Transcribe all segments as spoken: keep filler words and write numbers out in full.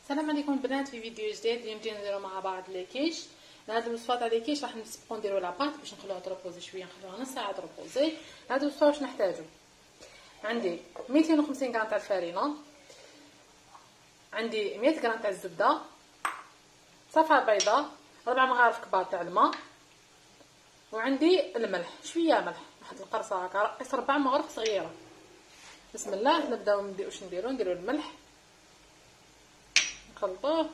السلام عليكم البنات. في فيديو جديد اليوم جينا نديرو مع بعض ليكيش. لهاد الوصفه تاع ليكيش راح نسبقو نديرو لاباط باش نخلوها تروبوزي شويه، نخلوها نص ساعه تروبوزي. لهاد الوصفه واش نحتاجو؟ عندي ميتين وخمسين غرام تاع الفرينه، عندي مية غرام تاع الزبده، صفعه بيضاء، ربع مغارف كبار تاع الماء، وعندي الملح شويه ملح، واحد القرصه هكا قيس ربع مغرف صغيره. بسم الله نبداو نديرو واش نديرو نديرو الملح، نخلطوه،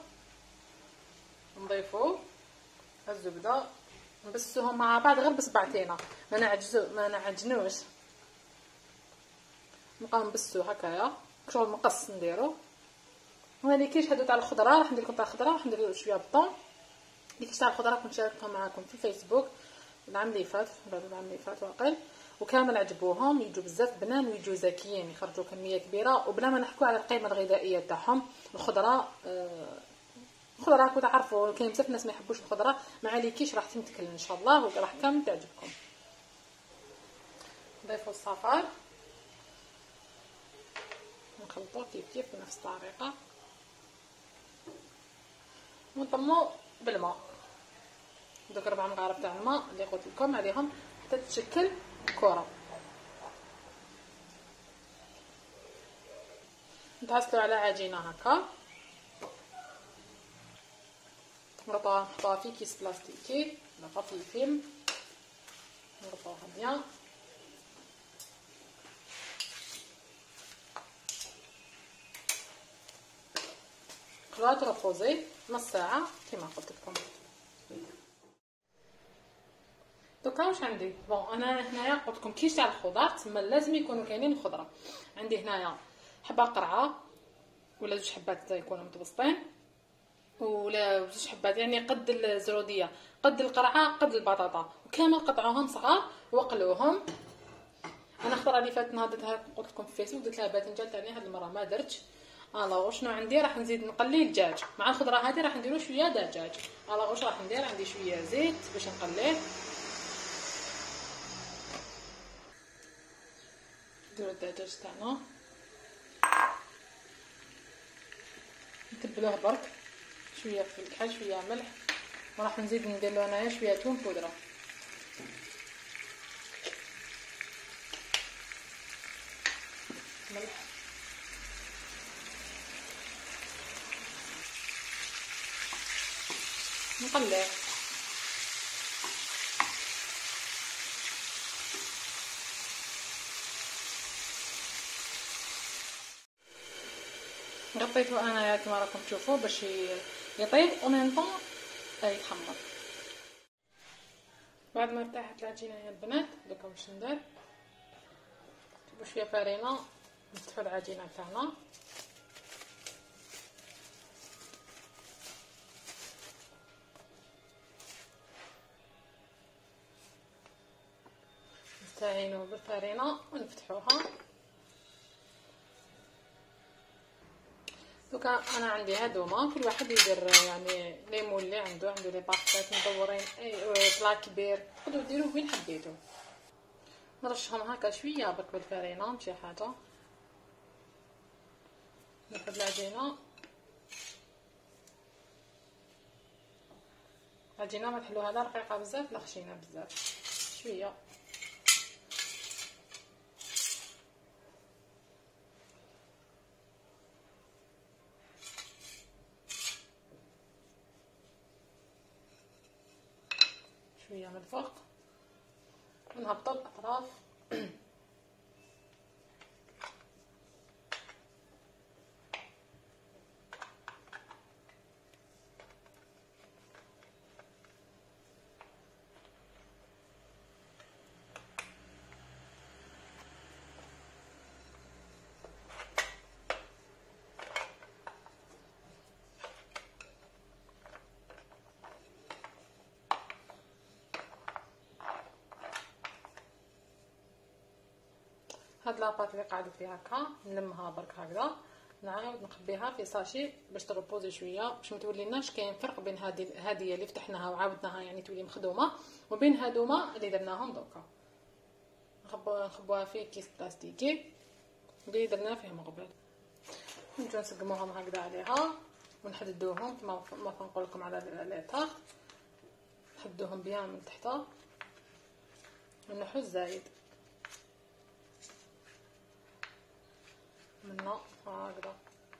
نضيفو الزبده، نبسوهم مع بعض غير بصبعتينا، ما نعجزو ما نعجنوش، نبقاو نبسو هكايا شغل مقص نديرو. هنا كيش هادو تاع الخضره راح ندير لكم تاع الخضره، راح ندير شويه بطون. ديك تاع الخضره كنت شاركتها معكم في الفيسبوك العام اللي فات، العام اللي فات واقيلا، وكامل عجبوهم، يجوا بزاف بنان ويجوا زكيين، يخرجوا كميه كبيره وبلا ما نحكوا على القيمه الغذائيه تاعهم. الخضره آه الخضره راكم تعرفوا كاين بزاف ناس ما يحبوش الخضره، ما عليكيش راح تمتكل ان شاء الله وراح كامل تعجبكم. نضيفوا الصفار، نخلطوه كيف كيف بنفس الطريقه، ونطمو بالماء. دوك ربع مغارف تاع الماء اللي قلت لكم عليهم حتى تشكل كره. نتعصلوا على عجينه هكا، نربطوها نحطوها في كيس بلاستيكي ولا في فيلم، نربطوها بيان. خلوها ترفوزي نص ساعه كما قلت لكم. دوكا واش عندي؟ بون انا هنايا قلت لكم كيش تاع الخضر تما لازم يكونوا كاينين الخضره. عندي هنايا حبه قرعه ولا زوج حبات يكونوا متوسطين، ولا زوج حبات يعني قد الزروديه قد القرعه قد البطاطا، وكامل قطعوهم صغار وقلوهم. انا الخضره اللي فاتت نهضتها قلت لكم في الفيسبوك درت لها باذنجان تاني، هاد المره ما درتش. الوغ شنو عندي؟ راح نزيد نقلي الدجاج مع الخضره هذه، راح نديرو شويه دجاج. الوغ واش راح ندير؟ عندي شويه زيت باش نقليه، نديرو الدجاج تاعنا نتبلوه برك، شويه في الكحل شويه ملح، وراح نزيد ندير له انايا شويه ثوم بودره، ملح، نقليه. غطيته انايا كما راكم تشوفوا باش يطيب ومن طون يتحمر. بعد ما ارتاحت العجينه يا البنات دوكا واش ندير؟ نجيبو شويه فرينه نفتحو العجينه تاعنا، نستعينوا بالفرينه ونفتحوها. دوكا انا عندي هادوما كل واحد يدير يعني ليمون اللي عنده، عنده لي باكيت مدورين اي بلا كبير تقدروا ديروه وين حبيتو. نرشهم هكا شويه برك بالفرينه ماشي حاجه. ناخذ العجينه، العجينه ما تحلوها لا رقيقه بزاف لا خشينه بزاف، شويه. شويه من الفوق ونهبطوا الاطراف. هاد لاباط اللي قاعده فيها هكا نلمها برك هكذا، نعاود نخبيها في ساشي باش تغبوزي شويه، باش ما توليناش كاين فرق بين هذه هذه اللي فتحناها وعاودناها يعني تولي مخدومه، وبين هادوما اللي درناهم دوكا. نخبوها نخبوها في كيس بلاستيكي اللي درنا فيه من قبل، نجيو نسقموهم هكذا عليها ونحددوهم كما ما نقول لكم على الاطار، نحدوهم بيان من تحت ونحو الزايد منا هكذا.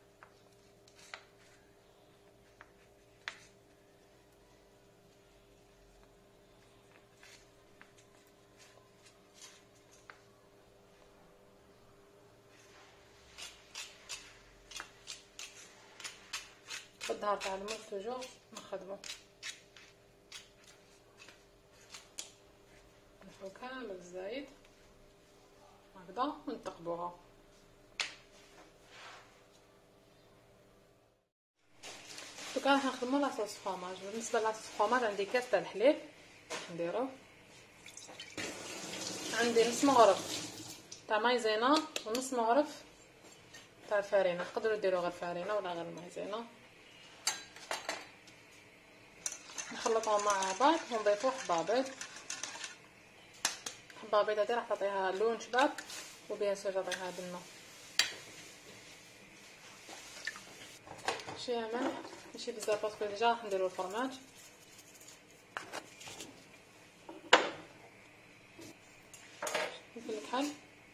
الظهر تاع الموز توجور نخدمو نحو كامل الزايد هكذا ونتقبوها. دوكا راح نخدمو لاصوص فروماج. بالنسبه لاصوص فروماج عندي كاس تاع الحليب راح نديرو، عندي نص مغرف تاع مايزينا ونص مغرف تاع الفارينه، تقدروا ديروا غير فارينه ولا غير مايزينا. نخلطهم مع بعض ونضيفو حبابيض. حبابيض هادي راح تعطيها لون شباب وبيان سور تعطيها بنه. شويه ملح ماشي بزاف باسكو ديجا راح نديرو الفرماج. فلفل كحل،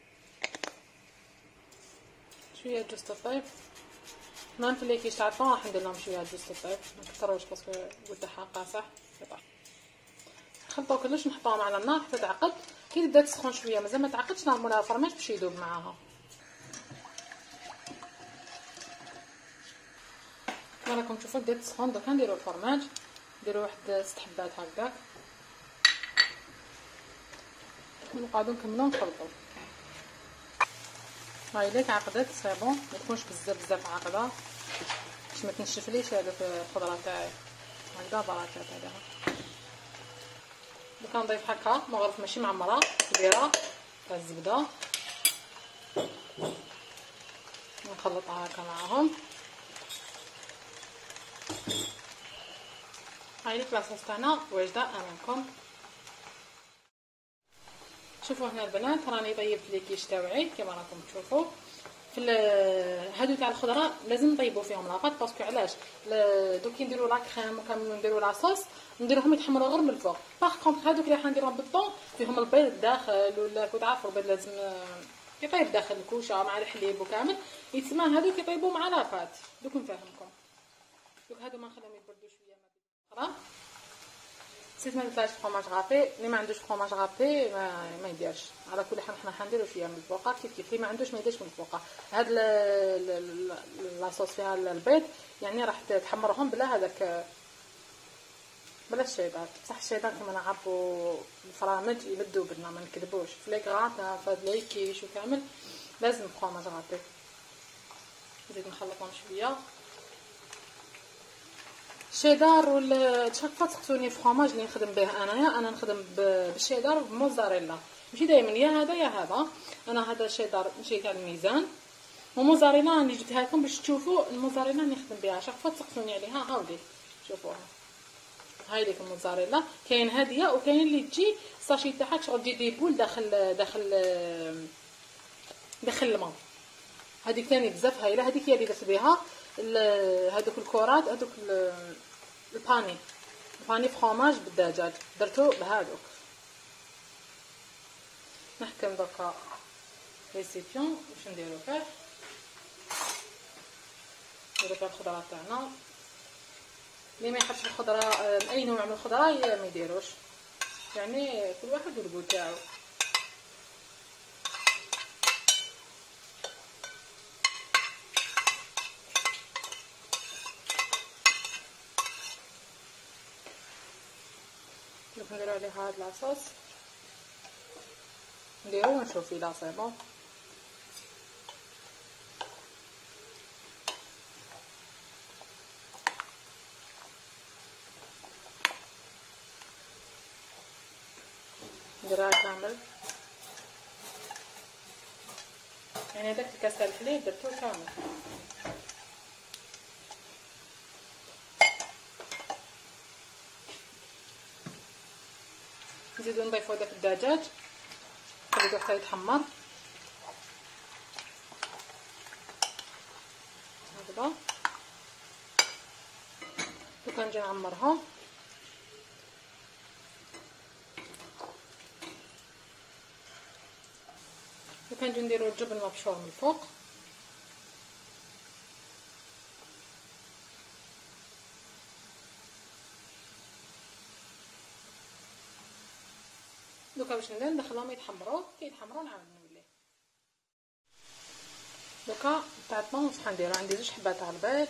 شويه جوز الطيب. نعرف اللي كيش تعرفون راح ندير لهم شويه جوز الطيب، ما كثروش باسكو قدها قاصح. نخلطو كلش نحطوهم على النار حتى تعقد. كي تبدا تسخن شويه مازال ما تعقدش نرمو لها الفرماج باش يذوب معاها. راكم تشوفوا بدات تسخن. دوكا نديرو الفرماج، نديرو واحد ست حبات هكاك ونقعدو نكملو نخلطو. هاي ليك عقدت صابون، ما تكونش بزاف بزاف عاقده باش ما تنشفليش هذوك الخضره تاعي هكذا بركات عليها. دوكا نضيف هكا مغرف ماشي معمره كبيره تاع الزبده ونخلطها هكا معاهم. هاي ليك لاصوص تاعنا واجده امامكم. شوفوا هنا البنات راني طيبت لي كيش تاوعي كما راكم تشوفوا. في هادو تاع الخضره لازم نطيبوا فيهم لاطاط باسكو علاش دوك نديروا لا كريم وكامل نديروا لاصوص نديروهم يتحمروا غير من الفوق. باغ كونطخ هادوك اللي حنديرهم بالطون فيهم البيض الداخل ولا كتعرفوا البيض لازم يطيب داخل الكوشه مع الحليب وكامل يتسمى هادوك يطيبوا مع لاطاط. دوك نفهمكم دوك هادو ما نخليهم يبردوا شويه ما نسيت ما درتلاش فرماج غابي. اللي ما عندوش فرماج غابي ما, ما يديرش. على كل حال حنا حنديرو شويه من الفوق كيف كيف. اللي ما عندوش ما يديرش من الفوق. هاد لاصوص فيها البيض يعني راح تحمرهم بلا هذاك بلا الشيدار. بصح الشيدار كما نعرفوا الفرامج يبدو بنا ما نكذبوش. في لي غرات فهاد لي كيش وكامل لازم فرماج غابي. نزيد نخلطهم شويه الشيدار ولا شاكفا تسقسوني الفرماج اللي نخدم به انايا. انا نخدم بالشيدار وبالموزاريلا ماشي دائما يا هذا يا هذا. انا هذا الشيدار ماشي تاع الميزان وموزاريلا راني جبتها لكم باش تشوفوا الموزاريلا اللي نخدم بها. شاكفا تسقسوني عليها هاودي شوفوها. هاي ليك الموزاريلا. كاين هاديه وكاين اللي تجي الساشي تاعها شغل تجي دي بول داخل داخل داخل الماء. هذيك ثاني بزاف هايله. هذيك هي اللي درت بها هذوك الكرات هذوك الباني الباني فرماج بالدجاج درتو بهذوك. نحكم دوكا ريسيبيون واش نديرو فيه. نديرو فيه الخضره تاعنا. اللي ما يحبش الخضره اي نوع من الخضره ما يديروش يعني كل واحد والجو تاعو. نديرو عليه هاد لاصوص نديرو ونشوف الا سي بون. نديرها كامل يعني هذاك الكاس تاع الحليب درتو كامل. نزيدو نضيفو داك الدجاج نخليوه حتى يتحمر هكذا. دوكا نجي نعمرهم. دوكا نجي نديرو الجبن مبشور من الفوق. دوكا باش ندير ندخلهم يتحمروا، كي يتحمروا نعاود نولي. دوكا تاع الطون شحال نديرو؟ عندي زوج حبات تاع البيض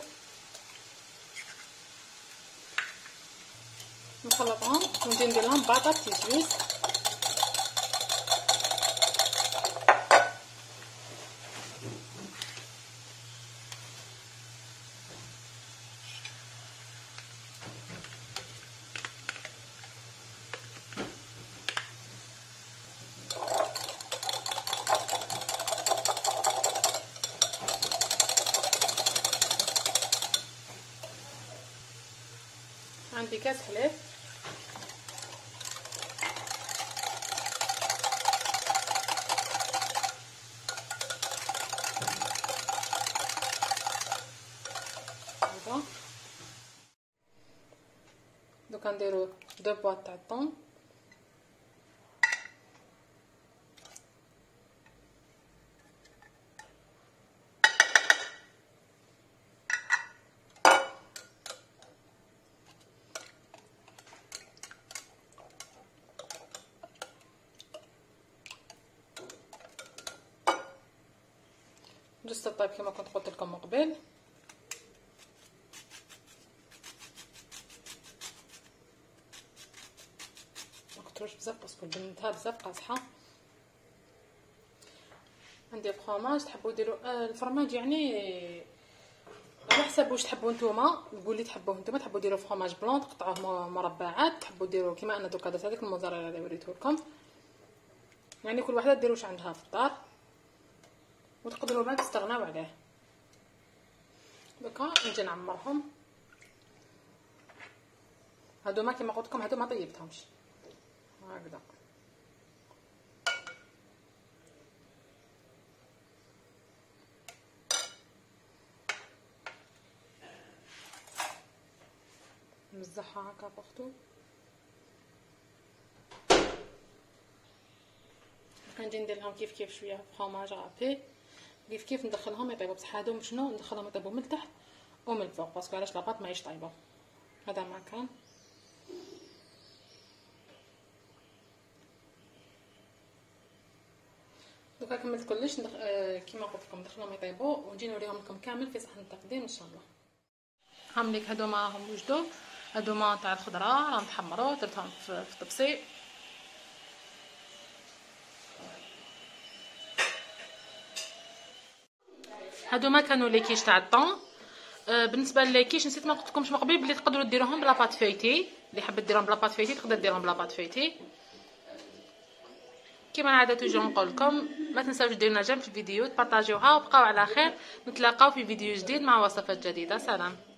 نخلطهم ونزيد ندير لهم بطاط تيسويس. عندي كاس حليب، هذا. دوكا نديرو دو بواط تاع الطون، جست الطيب كما كنت قلت لكم من قبل. ما كتروش بزاف باسكو بنتها بزاف قاصحه. عندي فرماج، تحبوا ديروا آه الفرماج يعني على حسب واش تحبوا نتوما. قولي تحبوه نتوما، تحبوا ديروا فرماج بلون تقطعوه مربعات، تحبوا ديروا كيما انا دوكا درت هذيك الموزاريلا اللي وريته لكم. يعني كل وحده ديروا واش عندها في الدار وتقدروا بعد تستغناو عليه. دوكا نجي نعمرهم. هادو ما كيما قلت لكم هادو ما طيبتهمش هكذا. نمزحها هكا بوحدو. نجي ندير لهم كيف كيف شويه فرماج رابي، كيف كيف ندخلهم يطيبوا. بصح هادو شنو ندخلهم يطيبوا من التحت ومن الفوق باسكو علاش لاباط ماهيش طايبه. هذا ما كان. دوكا كملت كلش ندخ... آه كيما قلت لكم ندخلهم يطيبوا ونجي نوريهم لكم كامل في صحن التقديم ان شاء الله. هامليك هادو معاهم وجدوا، هادو ما تاع الخضره راهم تحمروا، درتهم في, في طبسي. هادو ما كانوا لي كيش تاع الطون. آه بالنسبه للكيش نسيت ما قلت لكمش من قبل بلي تقدروا ديروهم بلا بات فايتي. اللي حبت ديرهم بلا بات فايتي تقدر ديرهم بلا بات فايتي. كيما العاده توجور نقول لكم ما تنساوش ديروا لنا جيم في الفيديو، تبارطاجيوها وبقاو على خير. نتلاقاو في فيديو جديد مع وصفات جديده. سلام.